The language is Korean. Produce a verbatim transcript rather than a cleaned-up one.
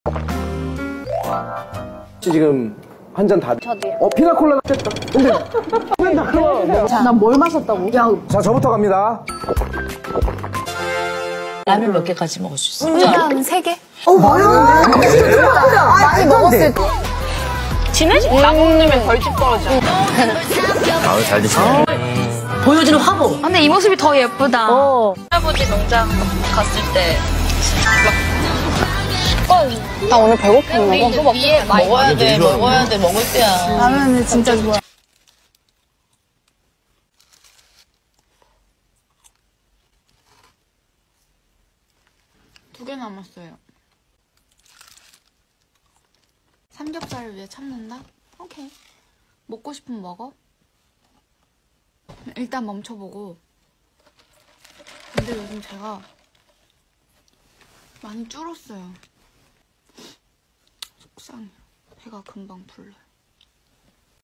지금 한 잔 다. 저도요. 어 피나콜라다. 근데 난 뭘 마셨다고? 야, 자 저부터 갑니다. 라면 몇 개까지 먹을 수 있어? 일단 세 개? 어, 뭐야? 많이 먹었을 때. 친해지? 나 먹으면 벌집 떨어져. 아우 잘 드시네. 보여주는 화보. 근데 이 모습이 더 예쁘다. 어. 할아버지 농장 갔을 때. 나 오늘 배고팠나 봐. 위에 먹어야 돼, 먹어야 돼, 먹을 때야. 라면은 진짜 좋아. 두 개 남았어요. 삼겹살을 위해 참는다? 오케이. 먹고 싶으면 먹어. 일단 멈춰보고. 근데 요즘 제가 많이 줄었어요. 속상해. 배가 금방 불러요.